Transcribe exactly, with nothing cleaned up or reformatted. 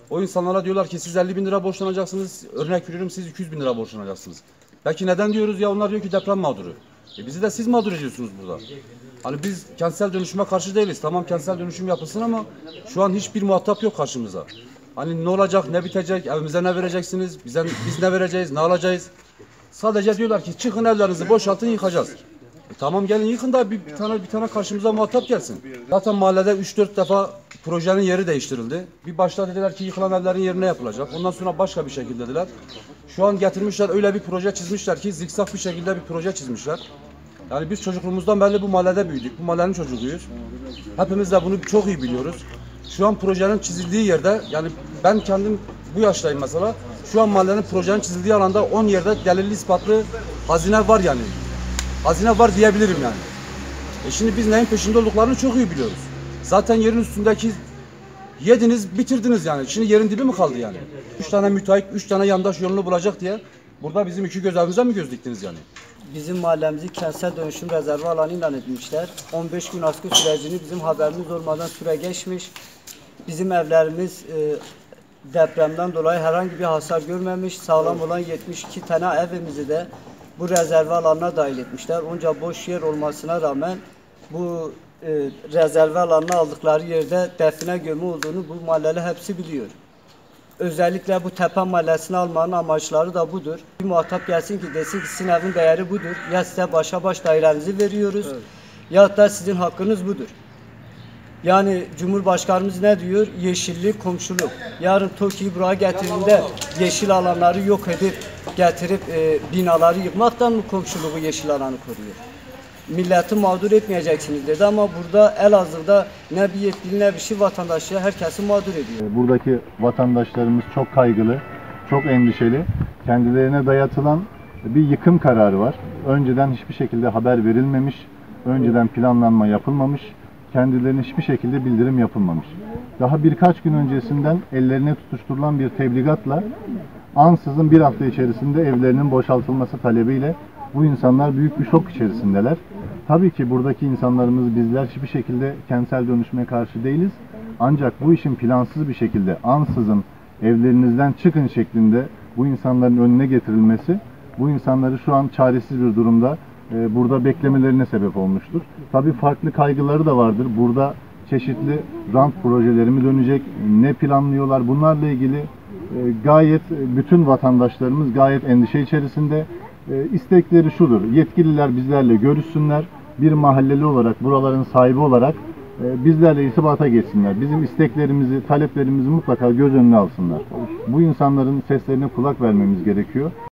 O insanlara diyorlar ki siz elli bin lira borçlanacaksınız. Örnek veriyorum, siz iki yüz bin lira borçlanacaksınız. Peki neden diyoruz ya? Onlar diyor ki deprem mağduru. E bizi de siz mağdur ediyorsunuz burada. Hani biz kentsel dönüşüme karşı değiliz. Tamam, kentsel dönüşüm yapılsın ama şu an hiçbir muhatap yok karşımıza. Hani ne olacak, ne bitecek, evimize ne vereceksiniz, bize, biz ne vereceğiz, ne alacağız? Sadece diyorlar ki çıkın evlerinizi boşaltın, yıkacağız. E tamam, gelin yıkın da bir, bir tane bir tane karşımıza muhatap gelsin. Zaten mahallede üç dört defa projenin yeri değiştirildi. Bir başta dediler ki yıkılan evlerin yerine yapılacak. Ondan sonra başka bir şekilde dediler. Şu an getirmişler, öyle bir proje çizmişler ki zikzak bir şekilde bir proje çizmişler. Yani biz çocukluğumuzdan beri bu mahallede büyüdük. Bu mahallenin çocuğuyuz. Hepimiz de bunu çok iyi biliyoruz. Şu an projenin çizildiği yerde, yani ben kendim bu yaştayım mesela. Şu an mahallenin projenin çizildiği alanda on yerde delilli ispatlı hazine var yani. Hazine var diyebilirim yani. E şimdi biz neyin peşinde olduklarını çok iyi biliyoruz. Zaten yerin üstündeki yediniz, bitirdiniz yani. Şimdi yerin dibi mi kaldı yani? Üç tane müteahhit, üç tane yandaş yolunu bulacak diye burada bizim iki göz evimize mi göz diktiniz yani? Bizim mahallemizi kentsel dönüşüm rezervi alanı ilan etmişler. on beş gün askı sürecini bizim haberimiz olmadan süre geçmiş. Bizim evlerimiz e, depremden dolayı herhangi bir hasar görmemiş. Sağlam olan yetmiş iki tane evimizi de bu rezervi alanına dahil etmişler. Onca boş yer olmasına rağmen bu e, rezervi alanına aldıkları yerde define gömü olduğunu bu mahalleli hepsi biliyor. Özellikle bu Tepe Mahallesi'ni almanın amaçları da budur. Bir muhatap gelsin ki desin ki sizin evin değeri budur. Ya size başa baş dairenizi veriyoruz, evet, ya da sizin hakkınız budur. Yani Cumhurbaşkanımız ne diyor? Yeşillik, komşuluk. Yarın TOKİ'yi buraya getirdiğinde yeşil alanları yok edip getirip e, binaları yıkmaktan mı komşuluğu, yeşil alanı koruyor? Milleti mağdur etmeyeceksiniz dedi ama burada Elazığ'da ne bir yetkili ne bir şey vatandaşı herkesi mağdur ediyor. Buradaki vatandaşlarımız çok kaygılı, çok endişeli. Kendilerine dayatılan bir yıkım kararı var. Önceden hiçbir şekilde haber verilmemiş, önceden planlanma yapılmamış, kendilerine hiçbir şekilde bildirim yapılmamış. Daha birkaç gün öncesinden ellerine tutuşturulan bir tebligatla ansızın bir hafta içerisinde evlerinin boşaltılması talebiyle bu insanlar büyük bir şok içerisindeler. Tabii ki buradaki insanlarımız, bizler hiçbir şekilde kentsel dönüşüme karşı değiliz. Ancak bu işin plansız bir şekilde ansızın evlerinizden çıkın şeklinde bu insanların önüne getirilmesi, bu insanları şu an çaresiz bir durumda e, burada beklemelerine sebep olmuştur. Tabii farklı kaygıları da vardır. Burada çeşitli rant projeleri mi dönecek, ne planlıyorlar? Bunlarla ilgili e, gayet bütün vatandaşlarımız gayet endişe içerisinde. E, istekleri şudur: yetkililer bizlerle görüşsünler, bir mahalleli olarak, buraların sahibi olarak e, bizlerle irtibata geçsinler. Bizim isteklerimizi, taleplerimizi mutlaka göz önüne alsınlar. Bu insanların seslerine kulak vermemiz gerekiyor.